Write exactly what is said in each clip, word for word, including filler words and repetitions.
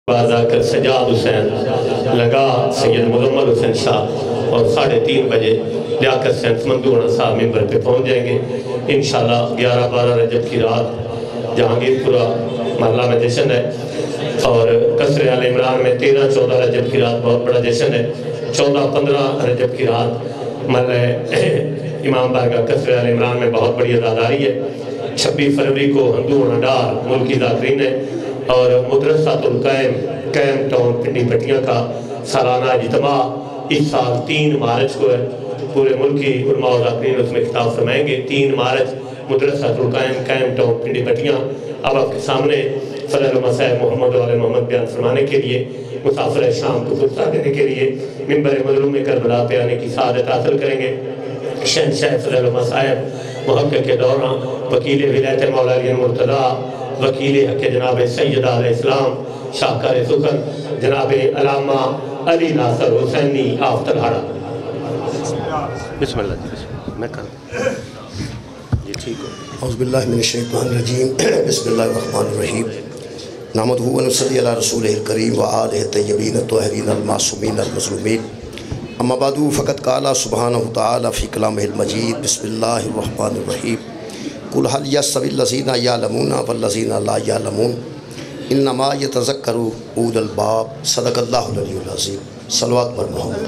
بازا کر سجاد حسین لگا سید مزمل حسین شاہ اور ساڑھے تین بجے لیاقت حسین سمندونا صاحب ممبر پہ پہنچ جائیں گے انشاءاللہ گیارہ بارہ رجب کی رات جہانگیر پورا محلہ میں جشن ہے اور قصر آل عمران میں تیرہ چودہ رجب کی رات بہت بڑا جشن ہے چودہ پندرہ رجب کی رات محلہ امام بارگاہ قصر آل عمران میں بہت بڑی عزاداری ہے چھبیس فروری کو ہندو ڈار ملکی ذاکرین ہے اور مدرسۃ القائم قائم ٹاؤن پنڈی پٹیاں کا سالانہ اجتماع اس سال تین مارچ کو ہے پورے ملکی علماء و ذاکرین اس میں خطاب فرمائیں گے تین مارچ مدرسۃ القائم قائم ٹاؤن پنڈی پٹیاں اب آپ کے سامنے فضل و مسائب محمد و علی محمد بیان فرمانے کے لیے مسافر شام کو فرصہ دینے کے لیے منبر مظلوم کربلا پہ آنے کی سعادت حاصل کریں گے شہنشاہ فضل و مسائب محقق کے دوران وکیل ولایت مولا علی مرتضی وکیل حق جناب سیدہ علیہ السلام شاہکار سخن جناب علامہ علی ناصر حسینی آفتر ہارا بسم اللہ جی میں کر یہ ٹھیک ہو اعوذ باللہ من الشیطان الرجیم بسم اللہ الرحمن الرحیم نحمدہ و نصلی علی رسولہ الکریم و آلہ طیبین الطاہرین المعصومین المظلومین اما بعد فقط قال سبحانہ تعالی فی کلامہ المجید بسم اللہ الرحمن الرحیم قل هل يستوي الذين يعلمون والذين لا يعلمون انما يتذكر اولو الالباب صدق اللہ العلی العظیم صلوات پر محمد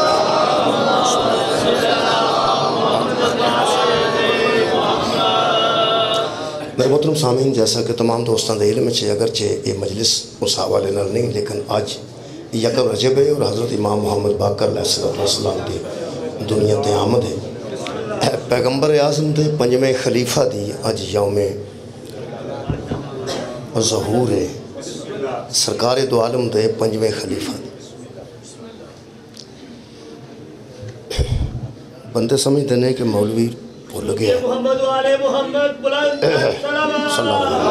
میرے محترم سامعین جیسا کہ تمام دوستان دے علم ہے اگرچہ یہ مجلس اس حوالے نال نہیں لیکن آج یکم رجب ہے اور حضرت امام محمد باقر علیہ السلام کی دنیا تے آمد ہے پیغمبر اعظم دے پنجویں خلیفہ دی اج یوم ظہور ہے سرکار دو عالم دے پنجویں خلیفہ بندے سمجھتے ہیں کہ مولوی بھول گیا محمد و آل محمد بلند صلی اللہ علیہ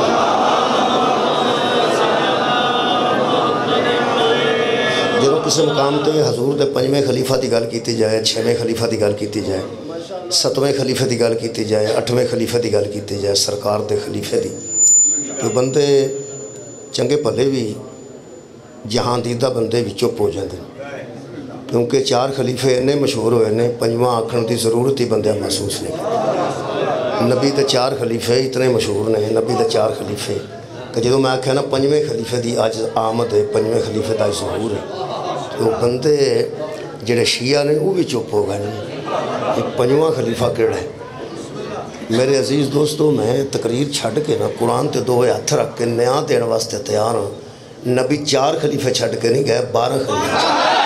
وسلم جب کسی مقام تے حضور دے پنجویں خلیفہ دی گل کیتی جائے چھویں خلیفہ دی گل کیتی جائے ستویں خلیفے دی گل کیتی جائے اٹھویں خلیفے دی گل کیتی جائے سرکار دے خلیفے دی تو بندے چنگے پلے بھی جہاں دیدہ بندے بھی چپ ہو جاندے کیونکہ چار خلیفے اتنے مشہور ہوئے نے پنجواں آکھن دی ضرورت ہی بندے محسوس نہیں نبی دے چار خلیفے اتنے مشہور نے نبی دے چار خلیفے کہ جدو میں آکھا نا پنجویں خلیفے دی آج آمد ہے پنجویں خلیفے دا ظہور ہے تو بندے جڑے شیعہ نے وہ بھی چپ ہو گئے ایک پنجواں خلیفہ کیڑا ہے میرے عزیز دوستو میں تقریر چھڑ کے نا قرآن تے دو ہاتھ رکھ کے نیا دین واسطے تیار ہوں نبی چار خلیفے چھڑ کے نہیں گئے بارہ خلیفے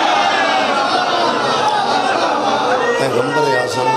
پیغمبر اعظم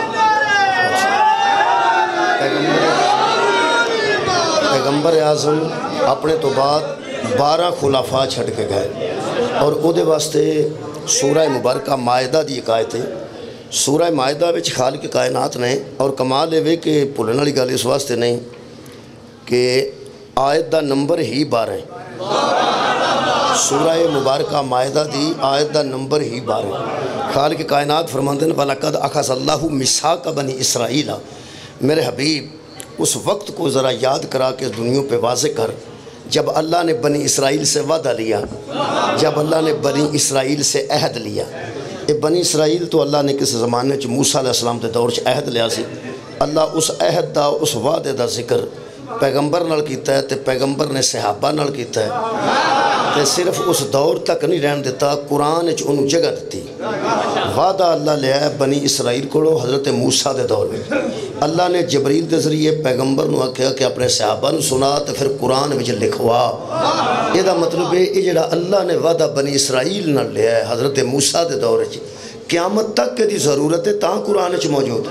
پیغمبر اعظم اپنے تو بعد بارہ خلافہ چھڑ کے گئے اور او دے واسطے سورہ مبارکہ مائدہ دی ایک آیت ہے سورہ مائدہ وچ خالق کائنات نے اور کمال ہے کہ بھولن والی گل اس واسطے نہیں کہ آیت دا نمبر ہی بارہ ہے سورہ مبارکہ مائدہ دی آیت دا نمبر ہی بارہ ہے خالق کائنات فرماندے ہیں وَلَقَدْ أَخَذَ اللَّهُ مِيثَاقَ بَنِي إِسْرَائِيلَ میرے حبیب اس وقت کو ذرا یاد کرا کے دنیا پہ واضح کر جب اللہ نے بنی اسرائیل سے وعدہ لیا جب اللہ نے بنی اسرائیل سے عہد لیا یہ بنی اسرائیل تو اللہ نے کس زمانے چ موسیٰ علیہ السلام دے دور چ عہد لیا سی اللہ اس عہد دا اس وعدے دا ذکر پیغمبر نال کیتا ہے تے پیغمبر نے صحابہ نال کیتا ہے تے صرف اس دور تک نہیں رہن دیتا قرآن چ انہوں جگہ دیتی وعدہ اللہ لیا ہے بنی اسرائیل کو حضرت موسیٰ دے دور میں اللہ نے جبریل دے ذریعے پیغمبر نو آکھیا کہ اپنے صحابہ نو سنا تے پھر قرآن وچ لکھوا یہ دا مطلب ہے یہ جڑا اللہ نے وعدہ بنی اسرائیل نہ لیا ہے حضرت موسیٰ دے دور وچ قیامت تک کے دی ضرورت ہے تاں قرآن وچ موجود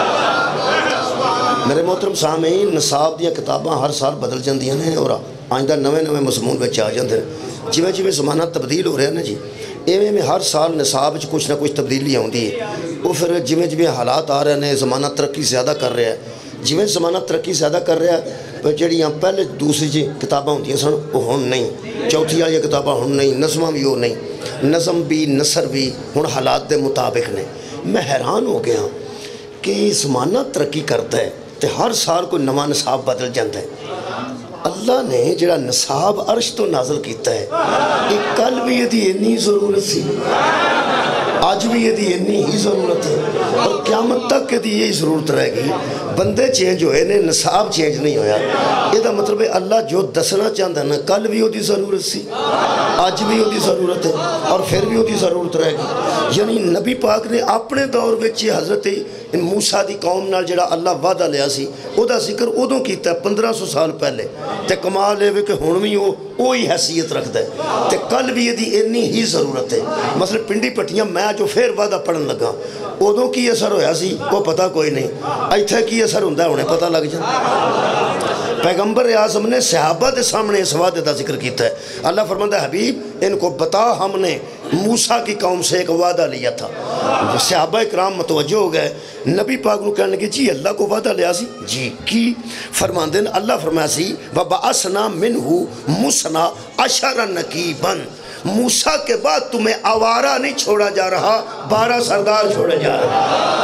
میرے محترم سامعین نصاب دیاں کتاباں ہر سال بدل جاندیاں نے اور آئندہ نویں نویں مضمون وچ آ جاندے جویں جویں زمانہ تبدیل ہو رہا ہے نا جی ایویں میں ہر سال نصاب وچ کچھ نہ کچھ تبدیلی آندی ہے وہ پھر جویں جویں حالات آ رہے ہیں زمانہ ترقی زیادہ کر رہا ہے جویں زمانہ ترقی زیادہ کر رہا ہے پر جڑیاں پہلے دوسری جی کتاباں ہوندیاں سن وہ ہن نہیں چوتھی والی کتاباں ہن نہیں نظماں بھی وہ نہیں نظم بھی نثر بھی ہن حالات دے مطابق نے میں حیران ہو گیا کہ زمانہ ترقی کرتا ہے تو ہر سال کوئی نواں نصاب بدل جاتا ہے اللہ اللہ نے جڑا نصاب عرش تو نازل کیتا ہے یہ کل بھی یہ انی ضرورت سی آج بھی یہ انی ہی ضرورت ہے اور قیامت تک یہ یہی ضرورت رہے گی بندے چینج ہوئے نے نصاب چینج نہیں ہویا یہ مطلب ہے اللہ جو دسنا چاہتا ہے نا کل بھی وہ ضرورت سی آج بھی وہ ضرورت ہے اور پھر بھی وہ ضرورت رہے گی یعنی نبی پاک نے اپنے دور وچ حضرت موسیٰ دی قوم نال جڑا اللہ وعدہ لیا سی او دا ذکر ادوں کیتا ہے پندرہ سو سال پہلے تے کمال ہے کہ ہن بھی وہ وہی حیثیت رکھتا ہے تے کل بھی یہ انی ہی ضرورت ہے مثلا پنڈی پٹیاں میں جو پھر وعدہ پڑھن لگا ادوں کی اثر ہویا سی وہ پتہ کوئی نہیں ایتھے کی اثر ہوندا ہے انہیں پتہ لگ جائے پیغمبر اعظم نے صحابہ کے سامنے اس وعدے کا ذکر کیتا ہے اللہ فرماتا ہے حبیب ان کو بتا ہم نے موسیٰ کی قوم سے ایک وعدہ لیا تھا صحابہ اکرام متوجہ ہو گئے نبی پاک کو کہنے لگے جی اللہ کو وعدہ لیا سی جی کی فرماندے ہیں اللہ فرمایا سی وَبَعَثْنَا مِنْهُ مُسْنَا عَشَرَ نَقِيبًا موسیٰ کے بعد تمہیں آوارہ نہیں چھوڑا جا رہا بارہ سردار چھوڑے جا رہے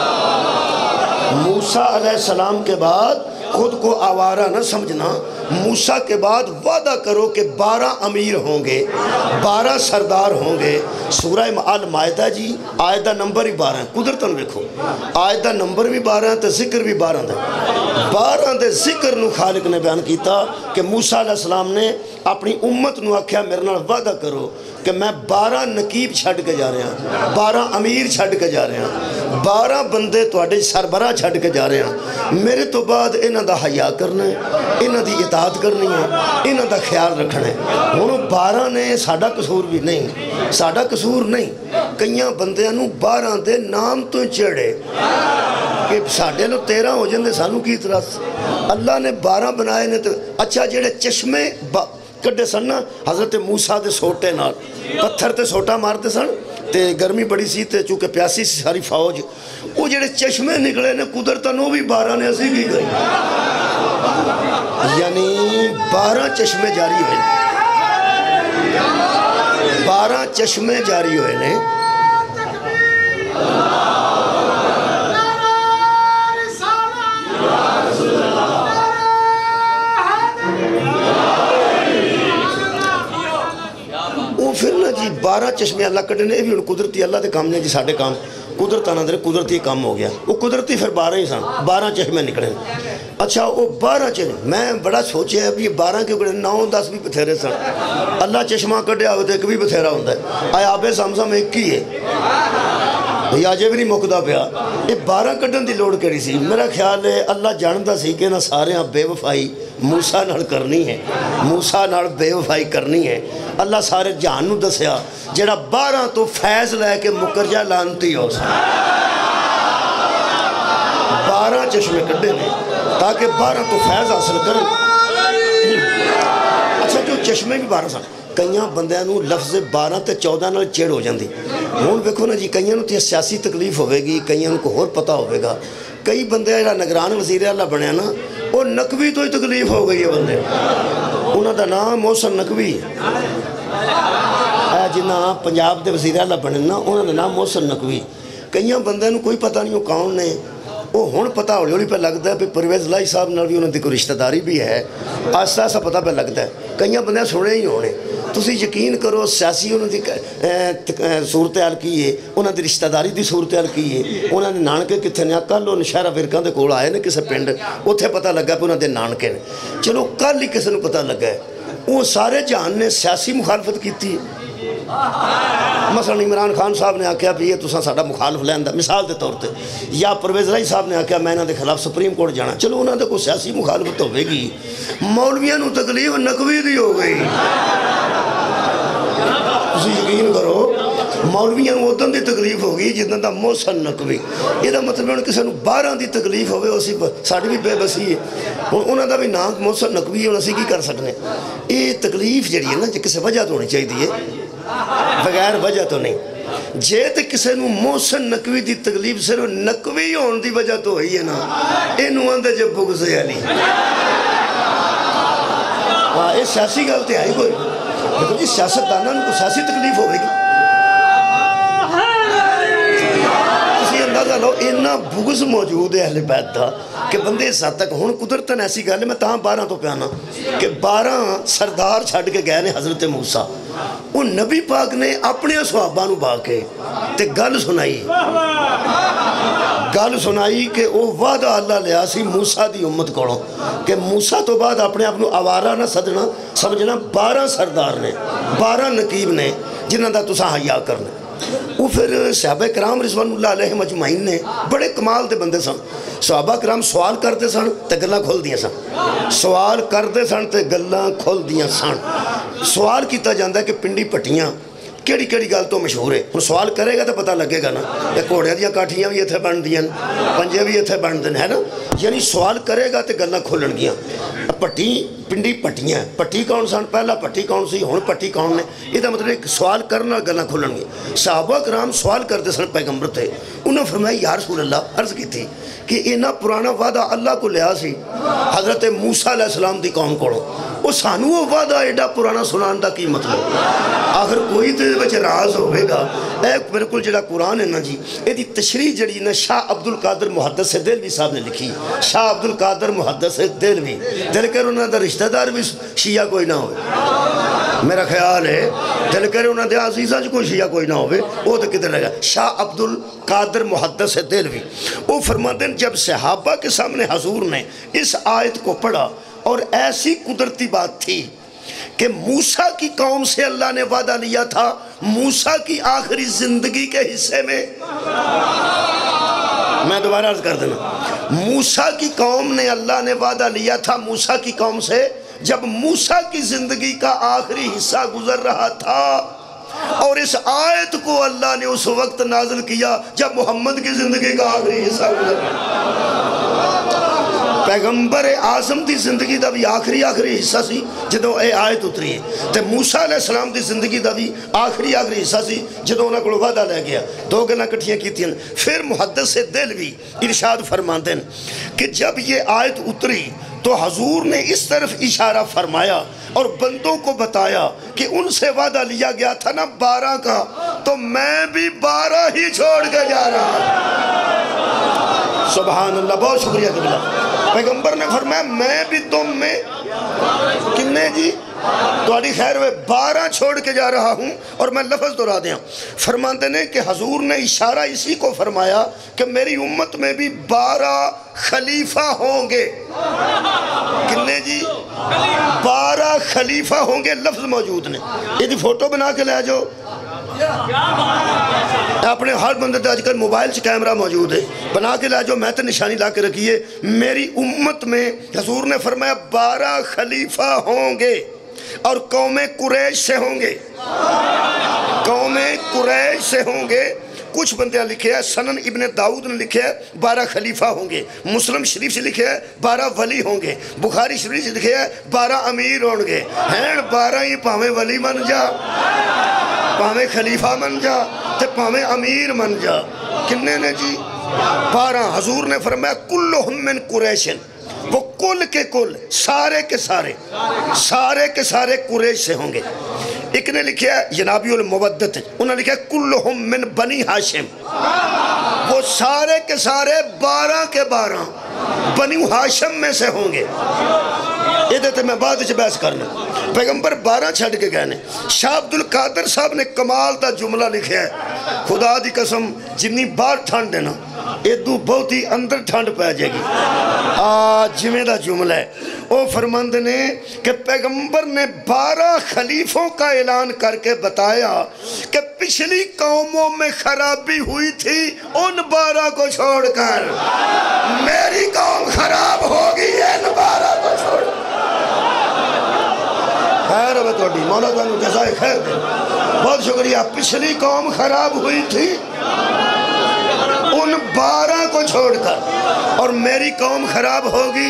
موسیٰ علیہ السلام کے بعد خود کو آوارہ نہ سمجھنا موسیٰ کے بعد وعدہ کرو کہ بارہ امیر ہوں گے بارہ سردار ہوں گے سورہ المائدہ جی آیتہ نمبر ہی بارہ ہیں قدرتاً دیکھو آیتہ نمبر بھی بارہ ہیں تو ذکر بھی بارہ ہیں بارہ دے ذکر نو خالق نے بیان کیتا کہ موسیٰ علیہ السلام نے اپنی امت نو آکھیا میرے نال وعدہ کرو کہ میں بارہ نقیب چھڑ کے جا رہے ہیں بارہ امیر چھڑ کے جا رہے ہیں بارہ بندے تواڈے سربراہ چھڑ کے جا رہے ہیں میرے تو بعد انہاں دا حیا کرنا ہے انہاں دی اطاعت کرنی ہے انہاں دا خیال رکھنا ہے ہن بارہ نے ساڈا قصور بھی نہیں ساڈا قصور نہیں کئیاں بندیاں نو بارہ دے نام تو چڑھے کہ ساڈے لو تیرہ ہو جاندے سانو کی اعتراض اللہ نے بارہ بنائے نے تو اچھا جڑے چشمے کڈے سن نا حضرت موسیٰ دے سوٹے نال پتھر تے سوٹا مارتے سن تے گرمی بڑی سی تے چونکہ پیاسی سی ساری فوج وہ جڑے چشمے نکلے نے قدرتاً وہ بھی بارہ نے اسی کی گئی یعنی بارہ چشمے جاری ہوئے بارہ چشمے جاری ہوئے نے پھر نا جی بارہ چشمے اللہ کٹے نے یہ بھی قدرتی اللہ دے کام نے جی ساڑھے کام قدرت آنا دے قدرتی کام ہو گیا وہ قدرتی پھر بارہ ہی سن بارہ چشمے نکلے اچھا وہ بارہ چشمے میں بڑا سوچے ہے یہ بارہ کے بڑے نو دس بھی بتھیرے سن اللہ چشمہ کٹیا ہوتے ایک بھی بتھیرا ہوتا ہے آیا آب زمزم ایک ہی ہے بھئی آجے بھی نہیں مکدہ پیا یہ بارہ کٹن دی لوڑ کری سی میرا خیال ہے اللہ جانتا سی کہ نہ سارے ہاں بے وفائی موسیٰ نال کرنی ہے موسیٰ نال بے وفائی کرنی ہے اللہ سارے جہان نو دسیا جڑا بارہ تو فیض لے کے مکر جا لانتی ہو سا بارہ چشمے کٹے نے تاکہ بارہ تو فیض حاصل کریں اچھا جو چشمے بھی بارہ سن کئیاں بندیاں نو لفظ بارہ تے چودہ نال چیڑ ہو جاندی ہون دیکھو نا جی کئیاں نو تے سیاسی تکلیف ہوئے گی کئیاں نو کو اور پتہ ہوئے گا کئی بندے جڑا نگران وزیر اللہ بنیا نا وہ نقوی تو ہی تکلیف ہو گئی ہے بندے انہاں دا نام محسن نقوی ہے جنہ پنجاب دے وزیر اللہ بنے نا انہاں دا نام محسن نقوی کئیاں بندے نو کوئی پتہ نہیں ہو کون نے وہ ہون پتہ ہولی ہولی پہ لگتا ہے پہ پرویز لائی صاحب نال بھی انہوں نے کوئی رشتہ داری بھی ہے آسا آسا پتہ پہ لگتا ہے کئیاں بندے سنے ہی ہونے تسی یقین کرو سیاسی انہوں نے صورتحال کی ہے انہوں نے رشتہ داری دی صورتحال کی ہے انہوں نے نانکے کتھے نے کل وہ نشہرہ فرقان دے کول آئے نے کسے پنڈ اتھے پتہ لگا پہ انہوں نے نانکے نے چلو کل ہی کسے نے پتہ لگا ہے وہ سارے جہان نے سیاسی مخالفت کی تھی مثلا عمران خان صاحب نے آکھیا بھی یہ تساں ساڈا مخالف لیندا مثال دے طور تے یا پرویز رائی صاحب نے آکھیا میں انہاں دے خلاف سپریم کورٹ جانا چلو انہاں دے کوئی سیاسی مخالفت ہوے گی مولویاں نو تکلیف نقوی دی ہو گئی تسی یقین کرو مولویاں نو ادن دی تکلیف ہوگی جدن دا محسن نقوی یہ دا مطلب ہے کسی نو بارہ دی تکلیف ہوئے اسی ساڑھی بھی بے بسی ہے انہاں دا بھی نام محسن نقوی ہے اسی کی کر سکنے یہ تکلیف جڑی ہے نا جی کسی وجہ تو ہونی چاہیے دیئے بغیر وجہ تو نہیں جے تے کسے نو محسن نقوی دی تکلیف صرف نقوی ہون دی وجہ تو ہوئی ہے نا انہوں اندے جب بغض علی ہاں یہ سیاسی گلتے آئی کوئی لیکن جی سیاست دانا ان کو سیاسی تکلیف ہوئے گی کسی اندازہ اندازہ لو اتنا بغض موجود ہے اہل بیت دا کہ بندے اس حد تک ہن قدرتاً ایسی گل ہے میں تاں بارہ تو پیانا کہ بارہ سردار چھڈ کے گئے نے حضرت موسیٰ وہ نبی پاک نے اپنے صحابہ نو با کے تے گل سنائی گل سنائی کہ وہ وعدہ اللہ لیا سی موسیٰ دی امت کولوں کہ موسیٰ تو بعد اپنے آپ نو آوارہ نہ سدنا سمجھنا بارہ سردار نے بارہ نقیب نے جنہاں دا تساں حیا کرنا وہ پھر صحابہ کرام رضوان اللہ علیہ مجمعین نے بڑے کمال دے بندے سن صحابہ کرام سوال کرتے سن تے گلاں کھول دیاں سن سوال کرتے سن تے گلاں کھول دیاں سن سوال کیتا جاندہ ہے کہ پنڈی پٹیاں کیڑی کیڑی گل تو مشہور ہے ہن سوال کرے گا تو پتہ لگے گا نا یا گھوڑیاں دیاں کاٹھیاں بھی اتنے بن دیاں پنجے بھی اتنے بن دیں ہے نا یعنی سوال کرے گا تو گلاں کھولن گیاں پٹی پنڈی پٹیاں پٹی کون سن پہلا پٹی کون سی ہن پٹی کون نے یہ مطلب سوال کرنا گلاں کھولن گیاں صحابہ کرام سوال کرتے سن پیغمبر تھے انہوں نے فرمایا یا رسول اللہ عرض کی تھی کہ اینا پرانا وعدہ اللہ کو لیا سی حضرت موسیٰ علیہ السلام دی قوم کوڑوں وہ سانو وہ وعدہ ایڈا پرانا سنان دا کی مطلب آخر کوئی تے بچے راز ہوئے گا ایک بالکل جڑا قرآن ہے نا جی یہ دی تشریح جڑی نا شاہ عبدالقادر محدث دہلوی صاحب نے لکھی شاہ عبدالقادر محدث دہلوی دل کر انہوں دا رشتہ دار بھی شیعہ کوئی نہ ہوئے میرا خیال ہے دل کر انہوں دے عزیزہ جو کوئی شیعہ کوئی نہ ہوئے وہ تو کدھر لگا شاہ عبدالقادر محدث دہلوی وہ فرماتے ہیں جب صحابہ کے سامنے حضور نے اس آیت کو پڑھا اور ایسی قدرتی بات تھی کہ موسیٰ کی قوم سے اللہ نے وعدہ لیا تھا موسیٰ کی آخری زندگی کے حصے میں میں دوبارہ عرض کر دینا موسیٰ کی قوم نے اللہ نے وعدہ لیا تھا موسیٰ کی قوم سے جب موسیٰ کی زندگی کا آخری حصہ گزر رہا تھا اور اس آیت کو اللہ نے اس وقت نازل کیا جب محمد کی زندگی کا آخری حصہ گزر رہا پیغمبر اعظم دی زندگی دا بھی آخری آخری حصہ سی جدوں اے آیت اتری ہے تے موسیٰ علیہ السلام دی زندگی دا بھی آخری آخری حصہ سی جدوں انہاں کو وعدہ لے گیا دو گلاں کٹھیاں کیتیاں پھر محدث دہلوی ارشاد فرماندے کہ جب یہ آیت اتری تو حضور نے اس طرف اشارہ فرمایا اور بندوں کو بتایا کہ ان سے وعدہ لیا گیا تھا نا بارہ کا تو میں بھی بارہ ہی چھوڑ کے جا رہا سبحان اللہ بہت شکریہ قبلہ پیغمبر نے فرمایا میں بھی تم میں کنے جی تواڈی خیر ہوئے بارہ چھوڑ کے جا رہا ہوں اور میں لفظ دہرا دیا فرماتے ہیں کہ حضور نے اشارہ اسی کو فرمایا کہ میری امت میں بھی بارہ خلیفہ ہوں گے کنے جی بارہ خلیفہ ہوں گے لفظ موجود نے یہ دی فوٹو بنا کے لے جاؤ اپنے ہر بندے تے آج کل موبائل سے کیمرہ موجود ہے بنا کے لے جاؤ میں تے نشانی لا کے رکھیے میری امت میں حضور نے فرمایا بارہ خلیفہ ہوں گے اور قوم قریش سے ہوں گے قوم قریش سے ہوں گے کچھ بندیاں لکھے ہیں سنن ابن داؤد نے لکھے ہیں بارہ خلیفہ ہوں گے مسلم شریف سے لکھے ہیں بارہ ولی ہوں گے بخاری شریف سے لکھے ہیں بارہ امیر ہوں گے ہیں بارہ ہی پاہمیں ولی من جا پاہمیں خلیفہ من جا تے پاہمیں امیر من جا کنے نے جی بارہ حضور نے فرمایا کلہم من قریشن وہ کل کے کل سارے کے سارے سارے کے سارے قریش سے ہوں گے ایک نے لکھا ہے جنابی المودت انہوں نے لکھا ہے کلہم من بنی ہاشم وہ سارے کے سارے بارہ کے بارہ بنی ہاشم میں سے ہوں گے یہ دیتے میں بعد سے بحث کرنا پیغمبر بارہ چھڑ کے گئے نے شاہ عبدالقادر صاحب نے کمال دا جملہ لکھا ہے خدا دی قسم جنی بار ٹھنڈ ہے نا ادو بہت ہی اندر ٹھنڈ پہ جائے گی آج جمعہ دا جملہ ہے وہ فرماند نے کہ پیغمبر نے بارہ خلیفوں کا اعلان کر کے بتایا کہ پچھلی قوموں میں خرابی ہوئی تھی ان بارہ کو چھوڑ کر میری قوم خراب ہوگی ان بارہ کو چھوڑ خیر ہے توڑی مولا جانو جزائے خیر دے بہت شکریہ پچھلی قوم خراب ہوئی تھی ان بارہ کو چھوڑ کر اور میری قوم خراب ہوگی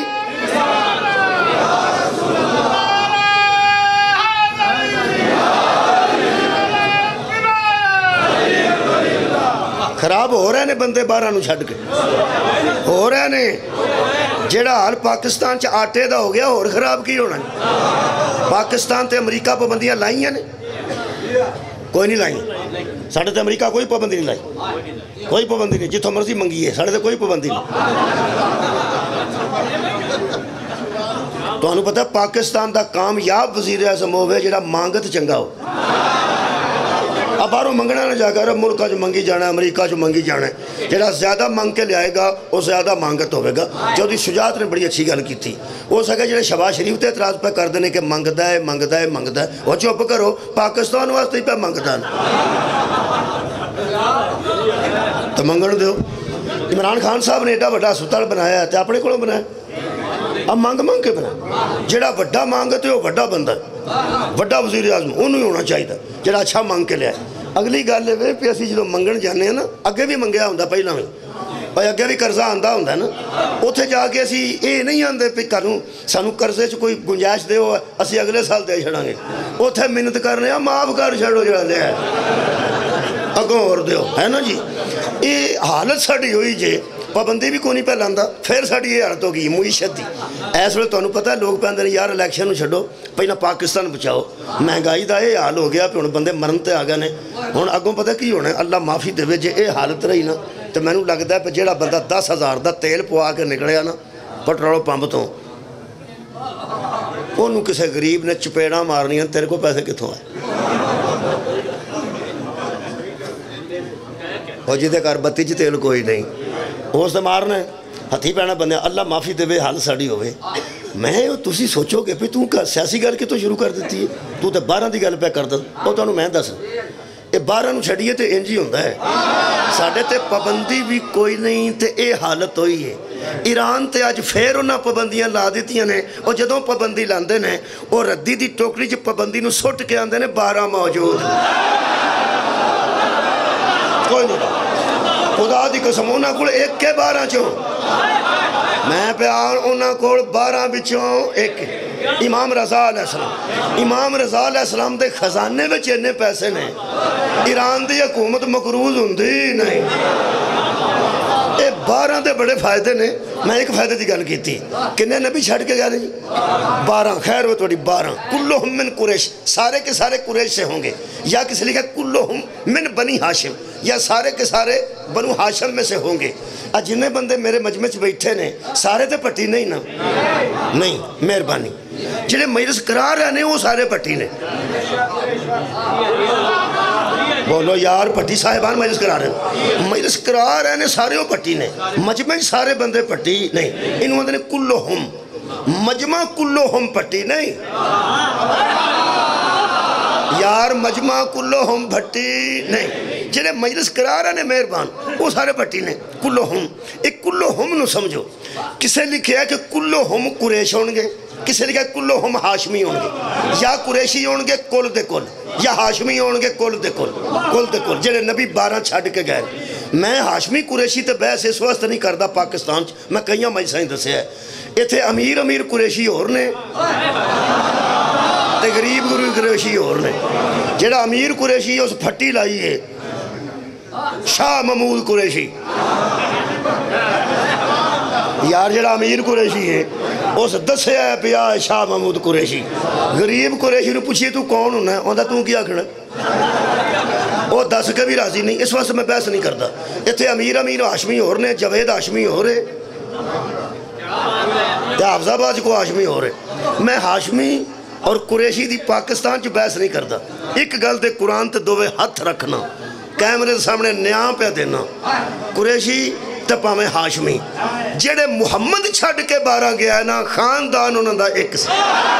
خراب ہو رہے نے بندے بارہ نو چھڑ کے ہو رہے نے جیڑا حال پاکستان چا آٹے دا ہو گیا اور خراب کی ہونا پاکستان تے امریکہ پابندیاں لائیں نے کوئی نہیں لائی ساڈے تے امریکہ کوئی پابندی نہیں لائی کوئی پابندی نہیں جتوں مرضی منگیے ساڈے تے کوئی پابندی نہیں تمہیں پتہ پاکستان دا کامیاب وزیر اعظم ہوئے جڑا مانگت چنگا ہو اب باہروں منگنا نہ جا کر اب ملکہ جو منگی جانا ہے امریکہ جو منگی جانا ہے جڑا زیادہ منگ کے لے آئے گا وہ زیادہ مانگت ہوئے گا چودھری شجاعت نے بڑی اچھی گل کی تھی وہ سکے جڑے شہباز شریف تے اعتراض پہ کر دینے کہ منگدا ہے منگدا ہے منگدا ہے وہ چپ کرو پاکستان واسطے ہی پہ منگدا ہے تو منگن دیو عمران خان صاحب نے ایڈا بڑا ہسپتال بنایا ہے تے اپنے کولوں بنایا اب مانگ مانگ کے بنا جڑا وڈا مانگتے ہو وڈا بندہ ہے وڈا وزیر اعظم انہوں ہی ہونا چاہیے جڑا اچھا مانگ کے لیا ہے اگلی گل ہے پہ اسی جدوں منگن جانے ہیں نا اگے بھی منگیا ہوندا پہلا میں اور اگے بھی قرضہ آندا ہوندا ہے نا اوتھے جا کے اسی اے نہیں آندے پہ کروں سانو قرضے چ کوئی گنجائش دے ہو اسی اگلے سال دے چھڑاں گے اوتھے منت کرنے آ معاف کر چھڑو جڑا لیا ہے اگوں اور دیو ہے نا جی یہ حالت ساڈی ہوئی جے پابندی بھی کوئی نہیں پہ لاندا پھر ساڈی یہ حالت ہوگی معیشت دی اس ویلے تمہیں پتہ ہے لوگ پہ آندے یار الیکشن نوں چھڈو پہلا پاکستان بچاؤ مہنگائی دا یہ حال ہو گیا پہ ہن بندے مرن تے آ گئے نے ہن اگوں پتہ کی ہونا ہے اللہ معافی دے جے یہ حالت رہی نا تو مینوں لگدا ہے پہ جیڑا بندہ دس ہزار دا تیل پوا کے نکلیا نا پٹرول پمپ تو انہوں کسے غریب نے چپیڑاں مارنیاں تیرے کو پیسے کتھوں آئے اور جیدے کار بتی چی تیل کوئی نہیں اس دے مارنا ہے ہتھی پینا بندے اللہ معافی دے حال ساڑی ہوئے میں تسی سوچو کہ پھر تو سیاسی گل کی تو شروع کر دیتی ہے تو تے بارہ دی گل پہ کر دیں وہ تو انہوں میں دس یہ بارہ نو چھڑیے تے انجی ہوندہ ہے ساڑھے تے پابندی بھی کوئی نہیں تے اے حالت ہوئی ہے ایران تے آج پھر انہاں پابندیاں لا دیتیاں نے اور جدوں پابندی لاندے نے اور ردی دی ٹوکری جو پابندی نو سٹ کے آندے نے بارہ موجود کوئی نہیں خدا دی قسم انہاں کول ایک کے بارہ چوں میں پیار انہاں کول بارہ بچوں ایک امام رضا علیہ السلام امام رضا علیہ السلام دے خزانے میں چینے پیسے نے ایران دی حکومت مقروض ہوندی نہیں اے بارہ دے بڑے فائدے نے میں ایک فائدے دی گل کی تھی کنے نبی چھڑ کے گیا نہیں بارہ خیر وہ توڑی بارہ کلہم من قریش سارے کے سارے قریش سے ہوں گے یا کسی لکھا کلہم من بنی ہاشم یا سارے کے سارے بنو ہاشم میں سے ہوں گے آج جنہیں بندے میرے مجمع سے بیٹھے نے سارے تے پٹی نہیں نا نہیں مہربانی جنہیں مجلس قرار رہنے وہ سارے پٹی نے بولو یار پٹی صاحبان مجلس قرار رہنے مجلس قرار رہنے سارے وہ پٹی نے مجمع سارے بندے پٹی نہیں انہوں نے کلہم مجمع کلہم پٹی نہیں یار مجمع کلہم پٹی نہیں جنہیں مجلس قرار رہنے مہربان وہ سارے پٹی نے کلہم ایک کلہم نو سمجھو کسے لکھے ہے کہ کلہم قریش ہونگے کسے لکھے کلہم ہاشمی ہونگے یا قریشی ہونگے کل دے کل یا ہاشمی ہونگے کل دے کل کل دے کل جنہیں نبی بارہ چھاڑ کے گئے میں ہاشمی قریشی تے بحث اس وقت نہیں کردہ پاکستان میں کئیاں مجلسیں دسے ہے یہ تھے امیر امیر قریشی اور نے تے غریب غریب قریشی اور نے جڑا امیر قریشی اس پھٹی لائی ہے شاہ محمود قریشی یار جڑا امیر قریشی ہے اس دسے ہے پیا شاہ محمود قریشی غریب قریشی نے پوچھئے تو کون ہونا ہے اوندہ تو کیا کھڑا وہ دس کے بھی راضی نہیں اس وقت میں بحث نہیں کرتا اتھے امیر امیر ہاشمی ہو رہے جوید ہاشمی ہو رہے یا حفظ آباد کو ہاشمی ہو رہے میں ہاشمی اور قریشی دی پاکستان چ بحث نہیں کرتا ایک گل دے قرآن تے دوے ہاتھ رکھنا کیمرے سامنے نیاں پہ دینا قریشی تپا میں ہاشمی جڑے محمد چھڑ کے بارہ گیا ہے نا خاندان انہوں دا ایک سے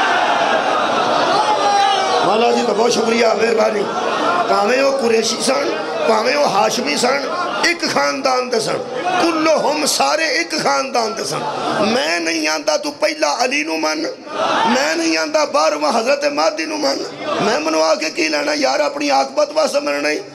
مولا جی تو بہت شکریہ مہربانی پاویں وہ قریشی سن پاویں وہ ہاشمی سن ایک خاندان دے سن کلہم سارے ایک خاندان دے سن میں نہیں آندہ تو پہلا علی نو من میں نہیں آندہ بارہواں حضرت مہدی نو من میں منوا کے کی لینا یار اپنی عاقبت واسطے مرنا ہی